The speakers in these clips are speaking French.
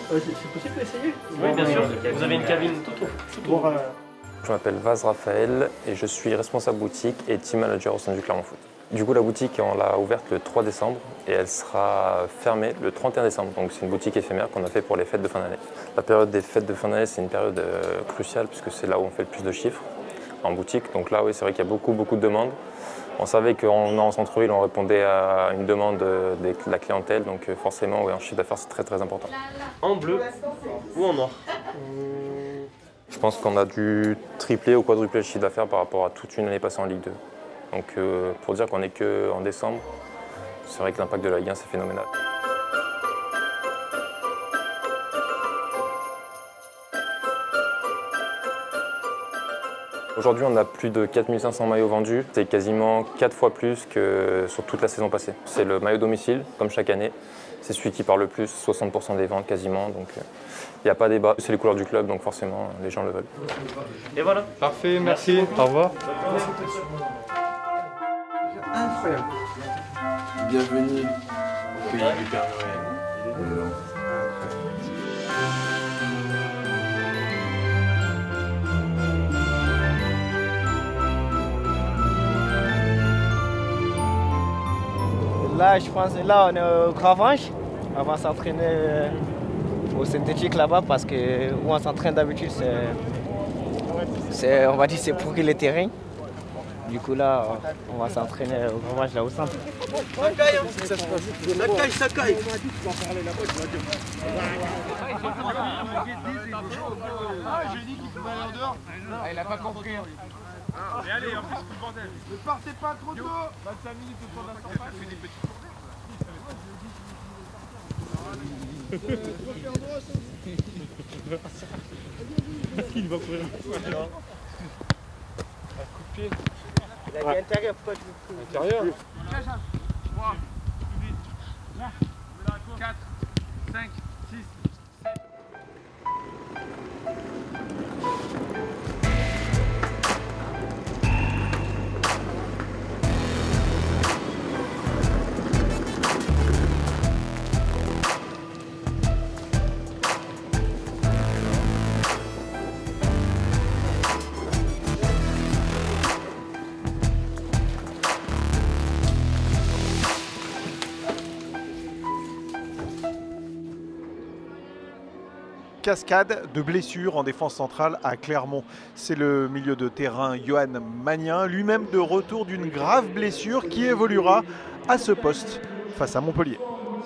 C'est possible d'essayer? Oui, bien sûr. Vous avez une cabine tout au fond. Je m'appelle Vaz Raphaël et je suis responsable boutique et team manager au sein du Clermont Foot. Du coup, la boutique, on l'a ouverte le 3 décembre et elle sera fermée le 31 décembre. Donc c'est une boutique éphémère qu'on a fait pour les fêtes de fin d'année. La période des fêtes de fin d'année, c'est une période cruciale puisque c'est là où on fait le plus de chiffres en boutique. Donc là, oui, c'est vrai qu'il y a beaucoup de demandes. On savait qu'en centre-ville, on répondait à une demande de la clientèle. Donc forcément, oui, en chiffre d'affaires, c'est très important. En bleu ou en or? Je pense qu'on a dû tripler ou quadrupler le chiffre d'affaires par rapport à toute une année passée en Ligue 2. Donc pour dire qu'on n'est qu'en décembre, c'est vrai que l'impact de la Ligue 1 c'est phénoménal. Aujourd'hui on a plus de 4500 maillots vendus, c'est quasiment 4 fois plus que sur toute la saison passée. C'est le maillot domicile, comme chaque année, c'est celui qui parle le plus, 60% des ventes quasiment, donc il n'y a pas débat. C'est les couleurs du club, donc forcément les gens le veulent. Et voilà. Parfait, merci. Au revoir. Incroyable. Bienvenue au pays du Père Noël. Là, je pense, là, on est au Gravange. On va s'entraîner au synthétique là-bas parce que où on s'entraîne d'habitude, on va dire, c'est pourri les terrains. Du coup, là, on va s'entraîner au Gravange là au centre. Ça caille. Il a pas compris. Et allez, en plus, le bordel. Ne partez pas trop tôt. 25 minutes au tour de la surface. Je fais des petits. Il va courir. Un coup de pied. Il a dit intérieur, pourquoi tu veux plus? Intérieur. 3, plus vite. 4, 5, 6. Cascade de blessures en défense centrale à Clermont. C'est le milieu de terrain Johan Magnin, lui-même de retour d'une grave blessure qui évoluera à ce poste face à Montpellier.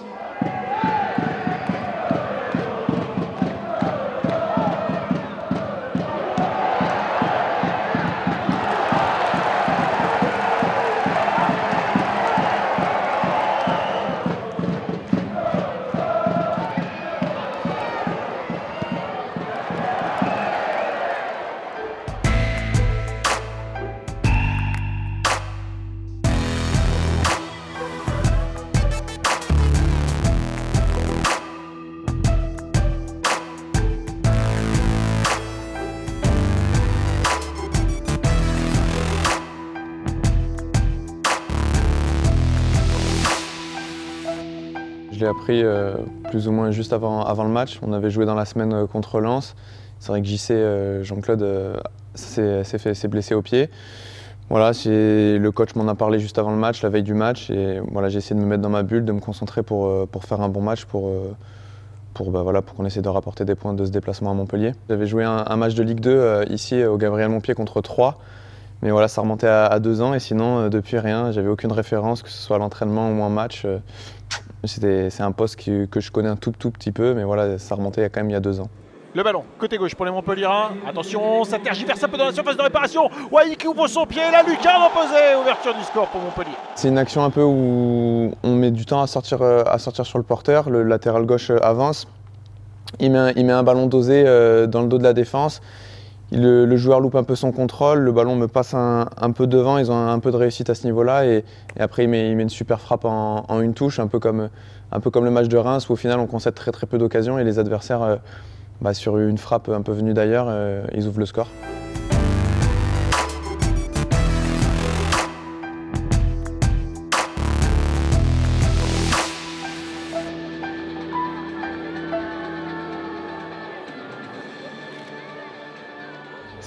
Je l'ai appris plus ou moins juste avant le match. On avait joué dans la semaine contre Lens. C'est vrai que JC, Jean-Claude, s'est blessé au pied. Voilà, le coach m'en a parlé juste avant le match, la veille du match. Et voilà, j'ai essayé de me mettre dans ma bulle, de me concentrer pour faire un bon match, pour qu'on essaie de rapporter des points de ce déplacement à Montpellier. J'avais joué un match de Ligue 2 ici au Gabriel Montpied contre Troyes. Mais voilà, ça remontait à 2 ans et sinon, depuis rien, j'avais aucune référence, que ce soit à l'entraînement ou en match. C'est un poste que je connais un tout petit peu, mais voilà, ça remontait quand même il y a 2 ans. Le ballon, côté gauche pour les Montpelliérains. Attention, ça tergiverse un peu dans la surface de réparation. Wai qui ouvre son pied, la lucarne opposée. Ouverture du score pour Montpellier. C'est une action un peu où on met du temps à sortir sur le porteur. Le latéral gauche avance. Il met un ballon dosé dans le dos de la défense. Le joueur loupe un peu son contrôle, le ballon me passe un peu devant, ils ont un peu de réussite à ce niveau-là et après il met une super frappe en une touche, un peu comme le match de Reims où au final on concède très peu d'occasions et les adversaires, sur une frappe un peu venue d'ailleurs, ils ouvrent le score.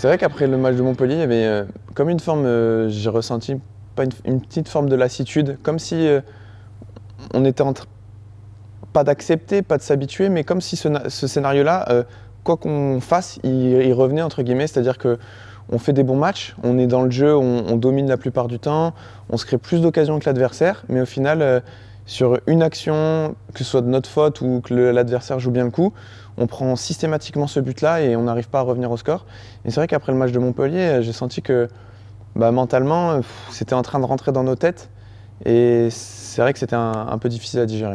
C'est vrai qu'après le match de Montpellier, il y avait comme une forme, j'ai ressenti pas une petite forme de lassitude, comme si on était pas d'accepter, pas de s'habituer, mais comme si ce scénario-là, quoi qu'on fasse, il revenait entre guillemets, c'est-à-dire qu'on fait des bons matchs, on est dans le jeu, on domine la plupart du temps, on se crée plus d'occasions que l'adversaire, mais au final, sur une action, que ce soit de notre faute ou que l'adversaire joue bien le coup, on prend systématiquement ce but-là et on n'arrive pas à revenir au score. Et c'est vrai qu'après le match de Montpellier, j'ai senti que mentalement, c'était en train de rentrer dans nos têtes et c'est vrai que c'était un peu difficile à digérer.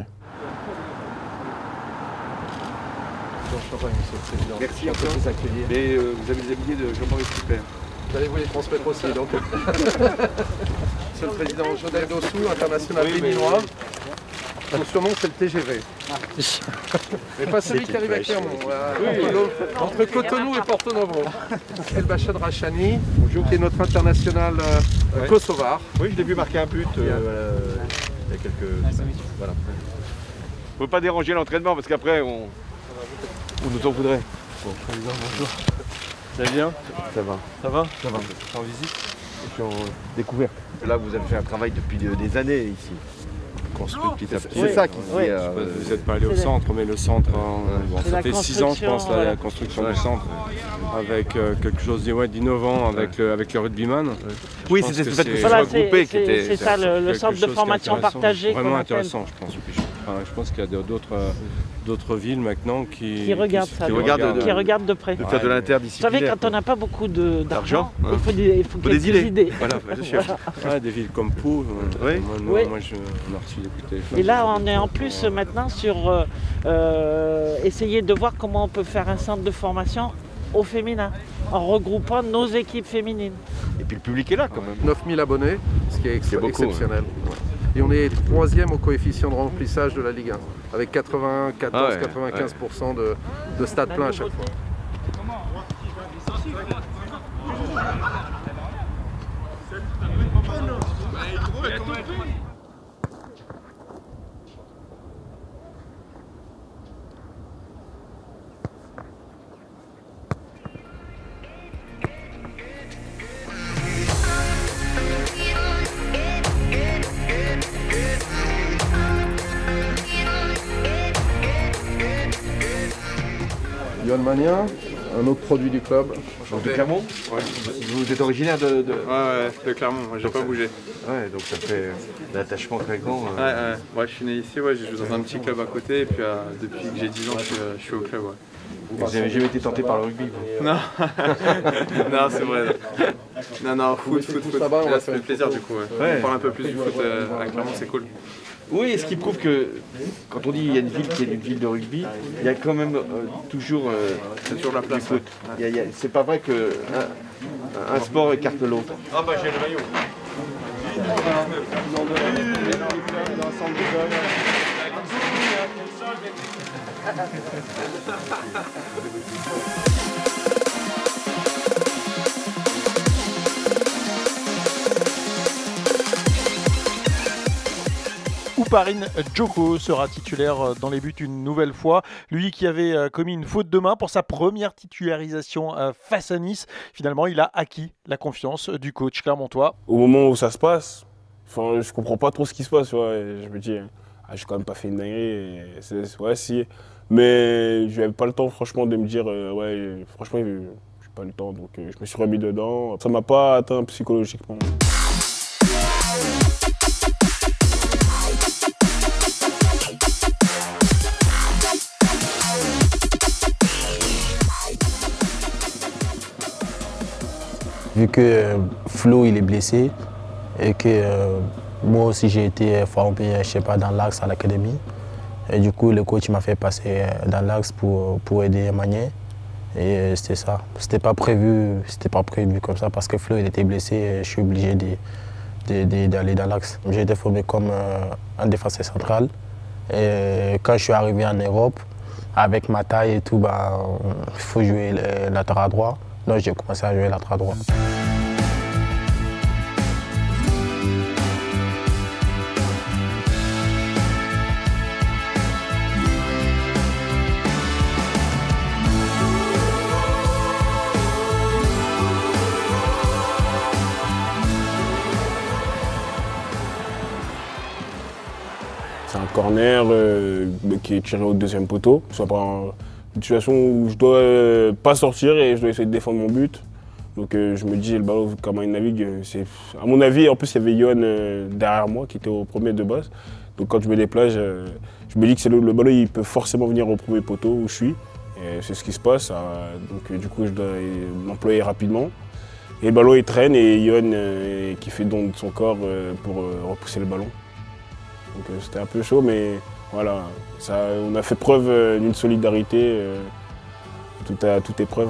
Merci encore de vous accueillir. Et vous avez des billets de Jean-Maurice Super. Vous allez vous les transmettre aussi, donc. Monsieur le Président Jodel Dossou, international béninois. Son surnom c'est le TGV. Mais pas celui qui arrive à Clermont. Entre Cotonou et Porto Novo. El Bachad Rachani, qui est notre international kosovar. Oui, je l'ai vu marquer un but il y a quelques semaines. Voilà. Faut pas déranger l'entraînement parce qu'après on nous en voudrait. Bon, Président, bonjour. Ça va bien? Ça va. Ça va? Ça va. En visite et puis en découverte. Là, vous avez fait un travail depuis des années ici. Construit petit à petit. C'est ça qui dit. Vous n'êtes pas allé au centre, mais le centre, ça fait 6 ans, je pense, la construction du centre, avec quelque chose d'innovant avec le rugbyman. Oui, c'est ce fait que ce soit regroupé qui était. C'est ça, le centre de formation partagé. Vraiment intéressant, je pense. Je pense qu'il y a d'autres villes maintenant qui regardent ça, qui regardent de près. De faire de l'interdisciplinaire. Vous savez, quand on n'a pas beaucoup d'argent, il faut des idées. Voilà, bien sûr. Des villes comme Pau, moi, on a reçu des téléphones. Et là, on est en plus maintenant sur essayer de voir comment on peut faire un centre de formation au féminin, en regroupant nos équipes féminines. Et puis le public est là quand même. 9000 abonnés, ce qui est exceptionnel. Ouais. Et on est 3e au coefficient de remplissage de la Ligue 1, avec 94-95% de stade plein à chaque fois. Yohan Magnin, un autre produit du club. De Clermont? Ouais. Vous êtes originaire de... Ouais, de Clermont, moi j'ai pas bougé. Ouais, donc ça fait un attachement très grand. Ouais, je suis né ici, j'ai joué dans un petit club à côté et puis depuis que j'ai 10 ans je suis au club. Ouais. Vous n'avez jamais été tenté par le rugby vous? Non, non c'est vrai. Non, foot. Là ça fait plaisir du coup. On parle un peu plus du foot à Clermont, c'est cool. Oui, ce qui prouve que quand on dit qu'il y a une ville qui est une ville de rugby, il y a quand même toujours la place. Foot. C'est pas vrai que un sport écarte l'autre. Ah bah j'ai le maillot. Ouparine Djoko sera titulaire dans les buts une nouvelle fois. Lui qui avait commis une faute de main pour sa première titularisation face à Nice. Finalement, il a acquis la confiance du coach clermontois. Au moment où ça se passe, je comprends pas trop ce qui se passe. Et je me dis, j'ai quand même pas fait une dinguerie. Si. Mais je n'avais pas le temps, franchement, de me dire, franchement, j'ai pas le temps. Donc je me suis remis dedans. Ça m'a pas atteint psychologiquement. Vu que Flo il est blessé et que moi aussi j'ai été formé, je sais pas, dans l'axe à l'académie. Et du coup le coach m'a fait passer dans l'axe pour aider Magnin. Et c'était ça. C'était pas prévu comme ça parce que Flo il était blessé et je suis obligé d'aller dans l'axe. J'ai été formé comme un défenseur central. Et quand je suis arrivé en Europe, avec ma taille et tout, il faut jouer latéral droit. Donc j'ai commencé à jouer latéral droit. corner qui est tiré au deuxième poteau. Soit par une situation où je dois pas sortir et je dois essayer de défendre mon but. Donc je me dis, le ballon, comment il navigue, c'est... À mon avis, en plus, il y avait Yohan derrière moi qui était au premier de base. Donc quand je me déplace, je me dis que le ballon, il peut forcément venir au premier poteau où je suis. Et c'est ce qui se passe. Donc du coup, je dois m'employer rapidement. Et le ballon, il traîne et Yohan qui fait don de son corps pour repousser le ballon. Donc c'était un peu chaud, mais voilà, on a fait preuve d'une solidarité à toute épreuve.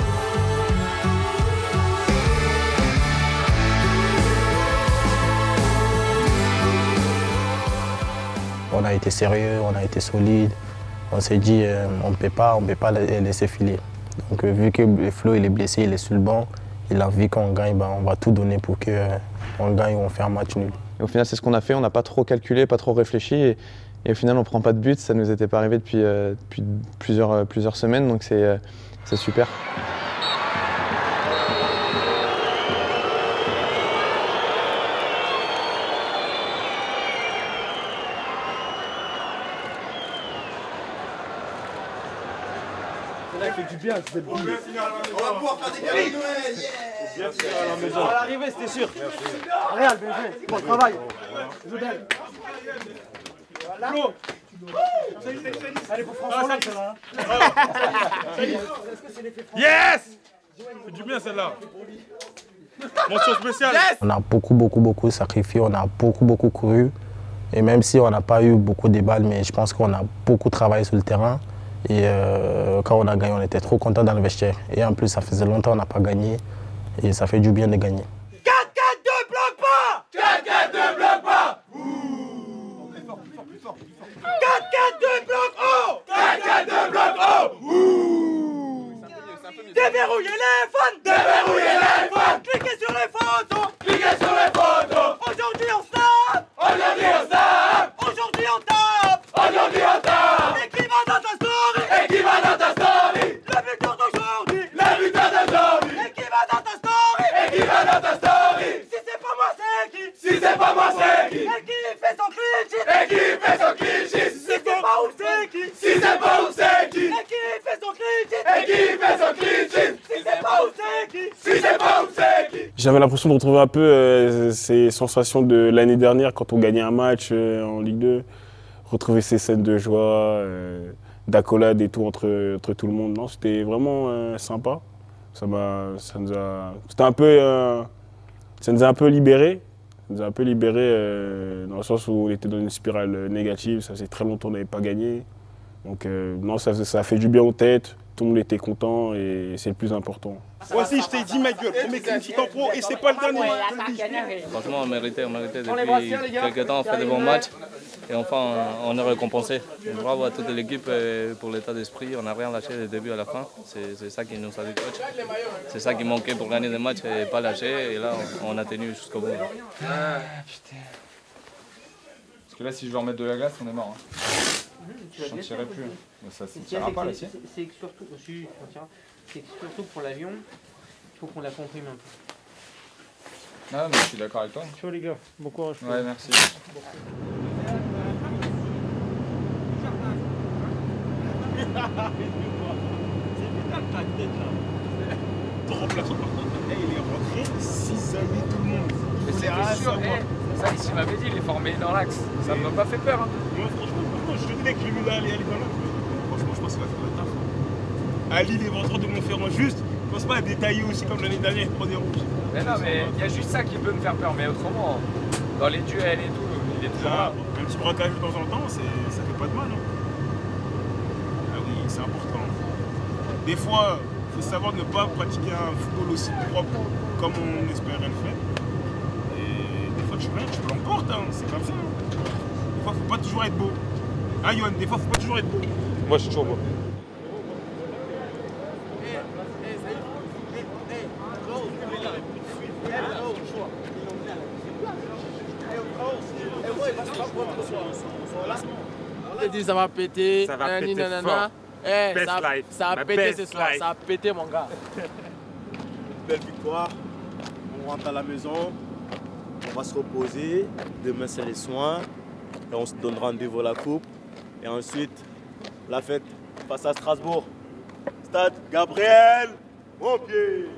On a été sérieux, on a été solide. On s'est dit on ne peut pas laisser filer. Donc vu que Flo il est blessé, il est sur le banc, il a envie qu'on gagne, on va tout donner pour qu'on gagne ou on fait un match nul. Et au final c'est ce qu'on a fait, on n'a pas trop calculé, pas trop réfléchi et au final on ne prend pas de but, ça ne nous était pas arrivé depuis plusieurs semaines, donc c'est super. Ça fait du bien, c'est bon. On va pouvoir faire des cadeaux de Noël. Bien sûr, à la maison. À l'arrivée, c'était sûr. Real, bien joué. Bon travail. Je donne. Voilà. Allez, pour François, là, celle-là. Yes! C'est du bien, celle-là. Mention spéciale. On a beaucoup sacrifié, on a beaucoup couru. Et même si on n'a pas eu beaucoup de balles, mais je pense qu'on a beaucoup travaillé sur le terrain. Et quand on a gagné, on était trop contents dans le vestiaire. Et en plus, ça faisait longtemps qu'on n'a pas gagné. Et ça fait du bien de gagner. 4-4-2 bloque pas. 4-4-2 bloque pas. 4-4-2 bloque haut. 4-4-2 bloque haut. Déverrouillez les phones. Déverrouillez les phones. Cliquez sur les photos. Cliquez sur les photos. Aujourd'hui on snap. Aujourd'hui on snap. Aujourd'hui on tape. Aujourd'hui on tape. Et qui va dans ta story. Et qui va dans ta story. Le buteur d'aujourd'hui. Le buteur d'aujourd'hui. Et qui va dans ta story. Et qui va dans ta story. Si c'est pas moi c'est qui. Si c'est pas moi c'est qui. Et qui fait son clean sheet. Et qui fait son clean sheet. Si c'est pas où c'est qui. Si c'est pas où c'est qui. Et qui fait son clean sheet. Et qui fait son clean sheet. Si c'est pas où c'est qui. Si c'est pas où c'est qui. J'avais l'impression de retrouver un peu ces sensations de l'année dernière quand on gagnait un match en Ligue 2. Retrouver ces scènes de joie, d'accolade et tout entre tout le monde. Non, c'était vraiment sympa. Ça nous a un peu libérés. Ça nous a un peu libérés dans le sens où on était dans une spirale négative. Ça faisait très longtemps qu'on n'avait pas gagné. Donc non, ça a fait du bien aux têtes. Tout le monde était content et c'est le plus important. Voici, je t'ai dit ma gueule, premier clean sheet en pro et c'est pas le dernier. Franchement, on méritait depuis quelques temps, on fait de bons matchs et enfin on est récompensé. Bravo à toute l'équipe pour l'état d'esprit, on n'a rien lâché du début à la fin. C'est ça qui nous a dit coach. C'est ça qui manquait pour gagner des matchs et pas lâcher et là on a tenu jusqu'au bout. Ah, putain. Parce que là, si je veux remettre de la glace, on est mort. Je ne tirerai plus. Mais ça ne tirera pas là-dessus. C'est surtout pour l'avion, il faut qu'on la comprime un peu. Ah, mais je suis d'accord avec toi. Ciao les gars, bon courage. Ouais, merci. Il est rentré, cisaillé tout le monde. Mais c'était sûr, ça, il m'avait dit, il est formé dans l'axe. Ça ne m'a pas fait peur. Hein. Moi, franchement, je disais que je lui aller dans l'axe. Franchement, je pense qu'il va faire le taf. Ali, les ventreurs de Montferrand, juste. Je pense pas à détailler aussi comme l'année dernière, il prend des rouges. Mais non, mais il y a juste ça qui peut me faire peur. Mais autrement, dans les duels et tout, il est toujours là. Un petit braquage de temps en temps, ça fait pas de mal. Hein. Ah oui, c'est important. Des fois, il faut savoir ne pas pratiquer un football aussi propre comme on espérait le faire. Et des fois, tu l'emportes, hein, c'est comme ça. Des fois, faut pas toujours être beau. Hein, Yohan, des fois, faut pas toujours être beau. Moi, je suis toujours beau. On dit ça va péter, ça va péter fort. Ça a pété ce soir, ça a pété mon gars. Belle victoire, on rentre à la maison, on va se reposer, demain c'est les soins et on se donne rendez-vous à la coupe. Et ensuite, la fête face à Strasbourg. Stade Gabriel, mon pied.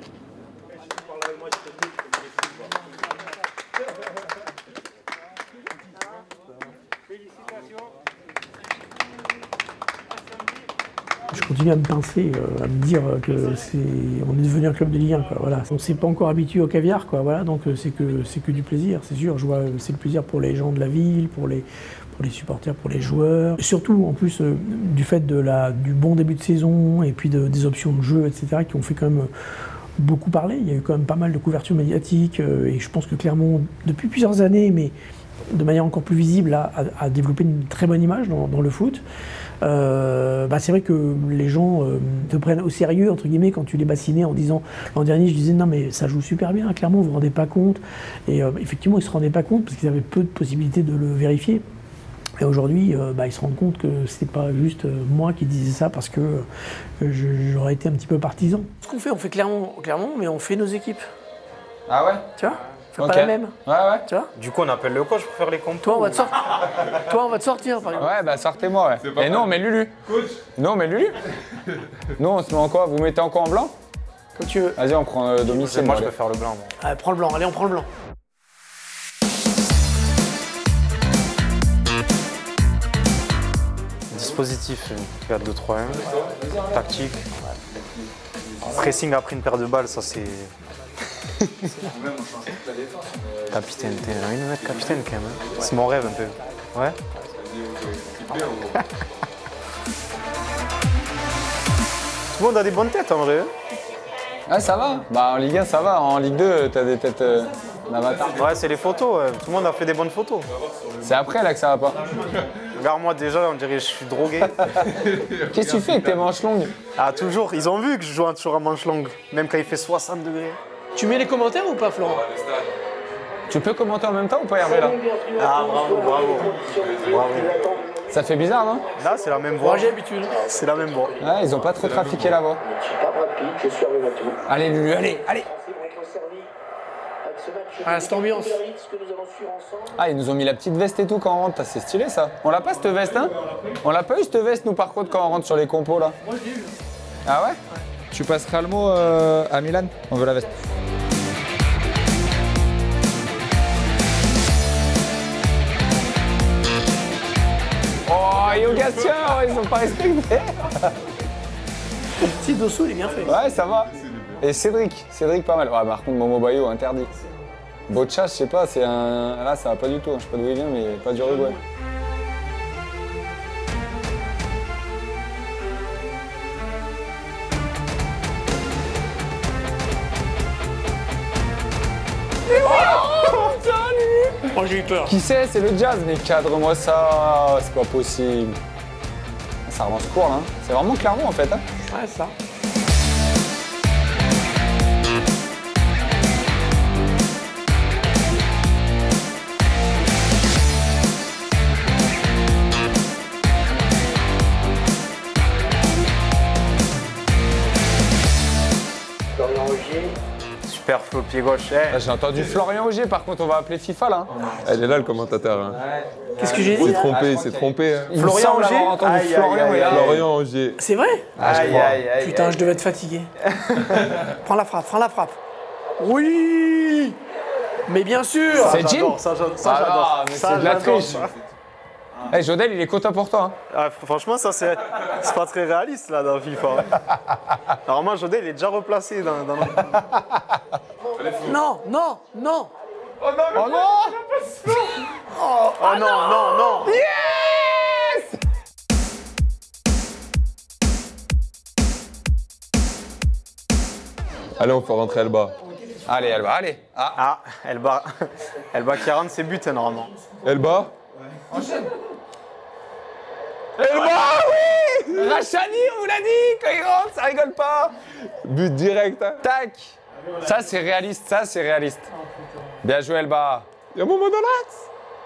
Je continue à me pincer, à me dire que on est devenu un club de Ligue 1. Quoi, voilà. On ne s'est pas encore habitué au caviar, quoi, voilà, donc c'est que du plaisir, c'est sûr. C'est le plaisir pour les gens de la ville, pour les supporters, pour les joueurs. Surtout, en plus, du fait du bon début de saison et puis des options de jeu, etc., qui ont fait quand même beaucoup parler. Il y a eu quand même pas mal de couverture médiatique et je pense que Clermont, depuis plusieurs années, mais de manière encore plus visible, a développé une très bonne image dans le foot. C'est vrai que les gens te prennent au sérieux, entre guillemets, quand tu les bassinais en disant, l'an dernier, je disais non mais ça joue super bien, Clermont, vous vous rendez pas compte. Et effectivement, ils se rendaient pas compte parce qu'ils avaient peu de possibilités de le vérifier. Et aujourd'hui, ils se rendent compte que c'est pas juste moi qui disais ça parce que j'aurais été un petit peu partisan. Ce qu'on fait, on fait Clermont, mais on fait nos équipes. Ah ouais? Tu vois? On fait pas la même. Ouais, ouais. Tu vois? Du coup, on appelle le coach pour faire les comptes. Toi, on va te sortir, par exemple. Ouais, bah sortez-moi, ouais. Et nous, on met Lulu. Coach. Nous, on met Lulu. Nous, on se met en quoi? Vous mettez en quoi, en blanc? Comme tu veux. Vas-y, on prend domicile. Moi, je peux faire le blanc. Moi. Allez, prends le blanc. Allez, on prend le blanc. Dispositif, 4-2-3-1. Tactique. Pressing après une paire de balles, ça c'est... Capitaine, t'es envie de me mettre capitaine quand même. Hein. C'est mon rêve un peu. Ouais. Tout le monde a des bonnes têtes en vrai. Ouais, ça va. Bah en Ligue 1 ça va. En Ligue 2 t'as des têtes d'avatar. Ouais, c'est les photos. Tout le monde a fait des bonnes photos. C'est après là que ça va pas. Regarde-moi déjà, on dirait que je suis drogué. Qu'est-ce que tu fais avec tes manches longues? Ah toujours. Ils ont vu que je joue toujours à manches longues, même quand il fait 60 degrés. Tu mets les commentaires ou pas, Florent? Tu peux commenter en même temps ou pas, Hervé, là? Ah, bravo. Ça fait bizarre, non? Là, c'est la même voix. Moi, j'ai l'habitude. C'est la même voix. Ouais, ils ont pas trop trafiqué la voix. Allez, Lulu, allez. Ah, cette ambiance. Ah, ils nous ont mis la petite veste et tout quand on rentre. C'est stylé, ça. On l'a pas, cette veste, hein? On l'a pas eu, cette veste, nous, par contre, quand on rentre sur les compos, là. Moi, je l'ai eu. Ah ouais? Tu passeras le mot à Milan? On veut la veste. Oh, Yogatien, ils ont pas respecté. Le petit Dosso, il est bien fait. Ouais, ça va. Et Cédric pas mal. Ouais, par contre, Momo Bayo, interdit. Bocha, je sais pas, c'est un... Là, ça va pas du tout. Je sais pas d'où il vient, mais pas du Uruguay. Oh, j'ai eu peur. Qui c'est? C'est le Jazz, mais cadre-moi ça, c'est pas possible. Ça relance court, hein. C'est vraiment Clermont en fait, hein. Ouais, ça. Florian Ogier. Super flow pied gauche. Hey. J'ai entendu Florian Ogier, par contre on va appeler FIFA là. Elle est là le commentateur. Hein. Qu'est-ce que j'ai dit? Il s'est trompé. Hein. Florian Ogier. Florian Ogier. C'est vrai? Aïe. Putain, je devais être fatigué. Prends la frappe. Oui! Mais bien sûr! C'est Jim? Ça j'adore. C'est de la triche. Hey, Jodel, il est content pour toi. Hein. Ah, franchement, ça c'est pas très réaliste là dans FIFA. Normalement, Jodel il est déjà replacé dans le... Non! Oh non! Oh non! Yes! Allez, on fait rentrer Elba. Allez, Elba, allez. Elba qui rentre ses buts normalement. Elba? Enchaîne. Elba, oui! Rachani, on vous l'a dit, quand il rentre, ça rigole pas. But direct. Hein. Tac. Ça, c'est réaliste. Bien joué, Elba. Il y a Momo dans l'axe.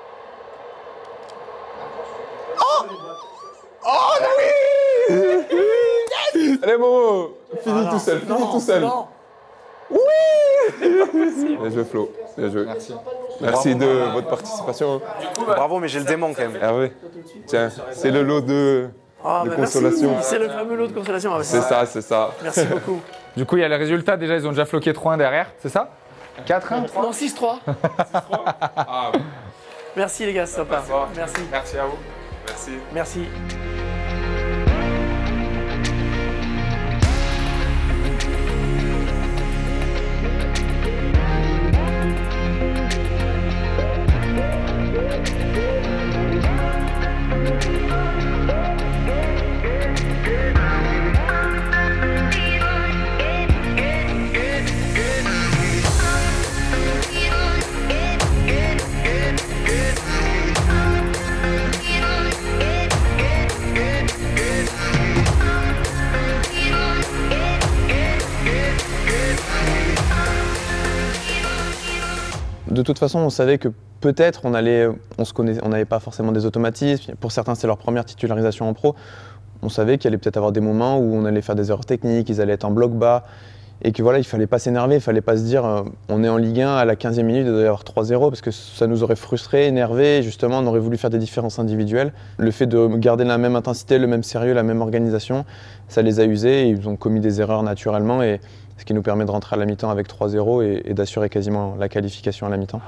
Oh, oui! Yes! Allez, Momo, finis tout seul. Non. Oui! C'est pas possible. Bien joué, Flo. Bien joué. Merci. Merci de votre participation. Bravo, mais j'ai le démon quand même. Ah oui. Tiens, c'est le lot de consolation. C'est le fameux lot de consolation. C'est ça, c'est ça. Merci beaucoup. Du coup, il y a les résultats. Déjà, ils ont déjà floqué 3-1 derrière, c'est ça 4-1 Non, 6-3. Ah, Merci les gars, c'est sympa. Merci. Merci à vous. Merci. Merci. De toute façon, on savait que peut-être on n'avait pas forcément des automatismes. Pour certains, c'est leur première titularisation en pro. On savait qu'il allait peut-être avoir des moments où on allait faire des erreurs techniques, ils allaient être en bloc bas. Et que voilà, il ne fallait pas s'énerver, il ne fallait pas se dire on est en Ligue 1, à la 15e minute, il doit y avoir 3-0, parce que ça nous aurait frustrés, énervés, et justement, on aurait voulu faire des différences individuelles. Le fait de garder la même intensité, le même sérieux, la même organisation, ça les a usés, et ils ont commis des erreurs naturellement, et ce qui nous permet de rentrer à la mi-temps avec 3-0 et d'assurer quasiment la qualification à la mi-temps.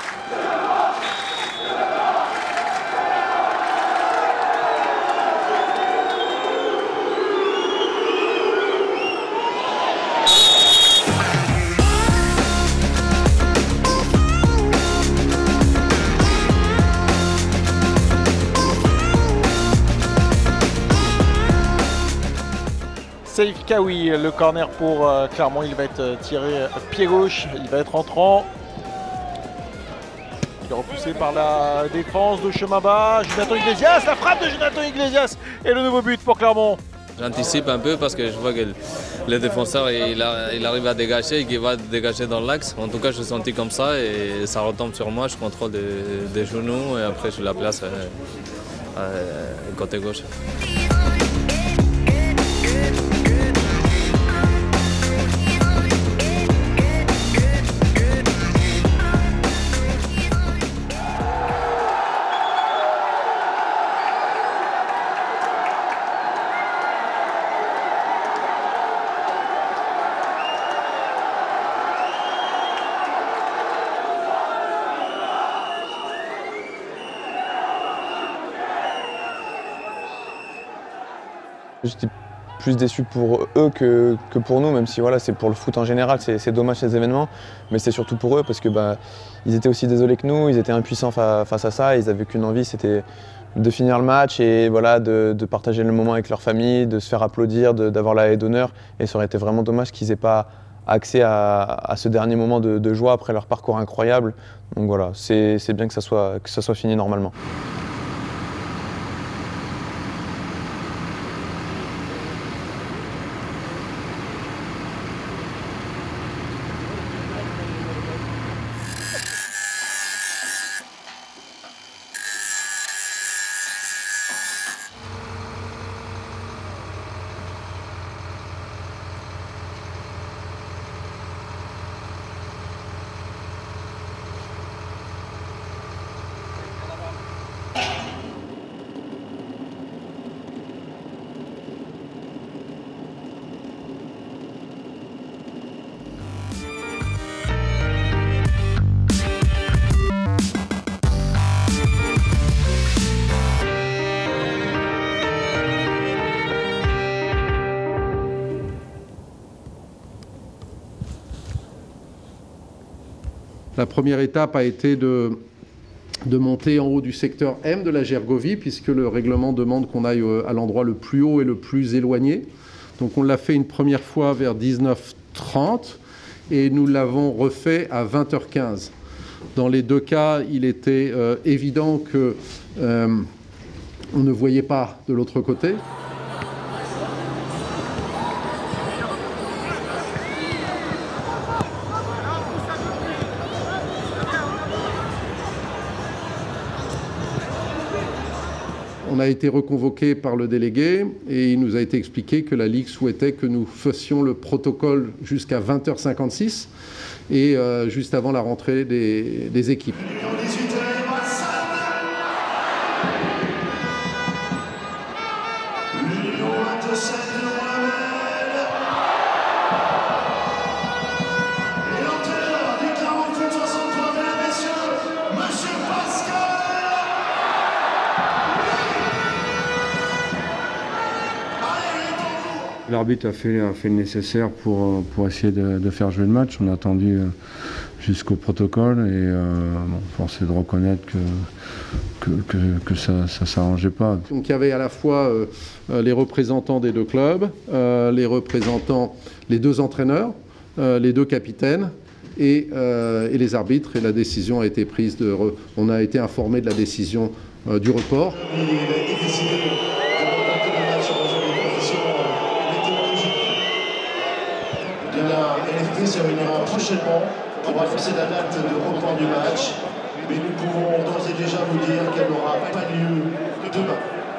Saïf Kaoui, le corner pour Clermont, il va être tiré pied gauche, il va être entrant. Il est repoussé par la défense de chemin bas, Jonathan Iglesias, la frappe de Jonathan Iglesias et le nouveau but pour Clermont. J'anticipe un peu parce que je vois que le défenseur il arrive à dégager et qu'il va dégager dans l'axe. En tout cas, je l'ai senti comme ça et ça retombe sur moi, je contrôle des genoux et après je la place côté gauche. J'étais plus déçu pour eux que pour nous, même si voilà, c'est pour le foot en général, c'est dommage ces événements, mais c'est surtout pour eux parce que ils étaient aussi désolés que nous, ils étaient impuissants face à ça, ils n'avaient qu'une envie, c'était de finir le match et voilà, de partager le moment avec leur famille, de se faire applaudir, d'avoir la haie d'honneur, et ça aurait été vraiment dommage qu'ils n'aient pas accès à ce dernier moment de joie après leur parcours incroyable. Donc voilà, c'est bien que ça soit fini normalement. La première étape a été de monter en haut du secteur M de la Gergovie, puisque le règlement demande qu'on aille à l'endroit le plus haut et le plus éloigné. Donc on l'a fait une première fois vers 19h30 et nous l'avons refait à 20h15. Dans les deux cas, il était évident que on ne voyait pas de l'autre côté. On a été reconvoqué par le délégué et il nous a été expliqué que la Ligue souhaitait que nous fassions le protocole jusqu'à 20h56 et juste avant la rentrée des équipes. L'arbitre a fait le nécessaire pour essayer de faire jouer le match. On a attendu jusqu'au protocole et force est de reconnaître que ça ne s'arrangeait pas. Donc il y avait à la fois les représentants des deux clubs, les deux entraîneurs, les deux capitaines et les arbitres. Et la décision a été prise on a été informé de la décision du report. La LFP se réunira prochainement pour annoncer la date de report du match, mais nous pouvons d'ores et déjà vous dire qu'elle n'aura pas lieu demain.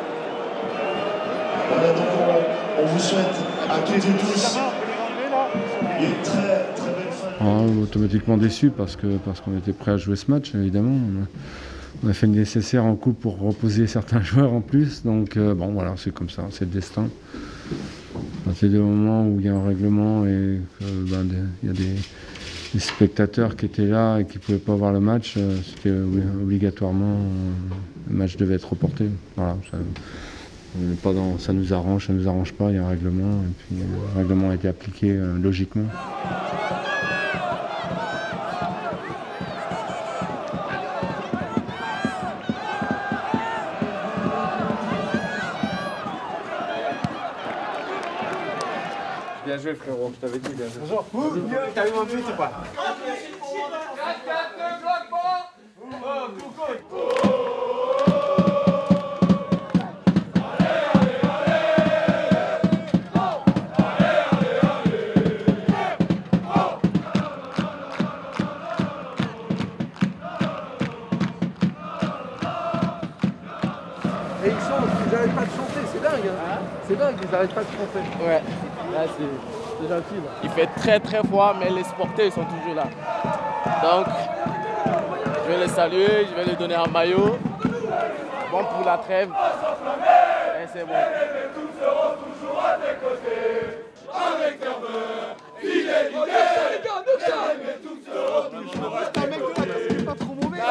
Voilà, donc on vous souhaite à toutes et tous une très belle fin. Automatiquement déçu parce qu'on était prêt à jouer ce match, évidemment. On a fait le nécessaire en coupe pour reposer certains joueurs en plus, donc bon voilà, c'est comme ça, c'est le destin. C'est des moments où il y a un règlement et il y a des spectateurs qui étaient là et qui ne pouvaient pas voir le match, c'était obligatoirement, le match devait être reporté. Voilà, ça nous arrange pas, il y a un règlement et puis le règlement a été appliqué logiquement. Bien joué frérot, je t'avais dit bien joué. Bonjour. T'as vu mon but ou pas? Et ils chantent, ils n'arrêtent pas de chanter, c'est dingue hein. C'est dingue, ils n'arrêtent pas de chanter. Ouais, là c'est gentil. Là. Il fait très froid, mais les supporters ils sont toujours là. Donc, je vais les saluer, je vais les donner un maillot. Bon pour la trêve. Et c'est bon. Avec ferveur, fidélité, T'as un mec de là, c'est pas trop mauvais.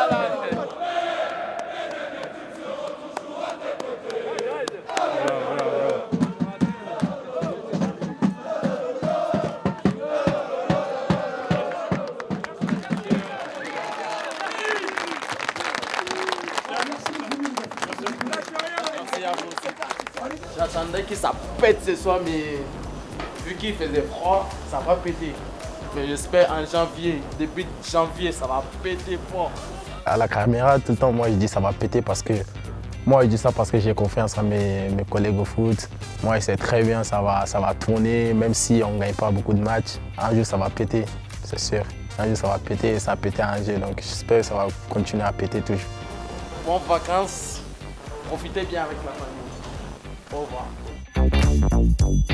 J'attendais que ça pète ce soir, mais vu qu'il faisait froid, ça va péter. Mais j'espère en janvier, début janvier, ça va péter fort. À la caméra, tout le temps, moi je dis ça va péter parce que moi je dis ça parce que j'ai confiance en mes collègues au foot. Moi je sais très bien ça va tourner, même si on ne gagne pas beaucoup de matchs. Un jour ça va péter, c'est sûr. Un jour ça va péter et ça a pété à Angers, donc j'espère que ça va continuer à péter toujours. Bonnes vacances, profitez bien avec la famille. Au revoir.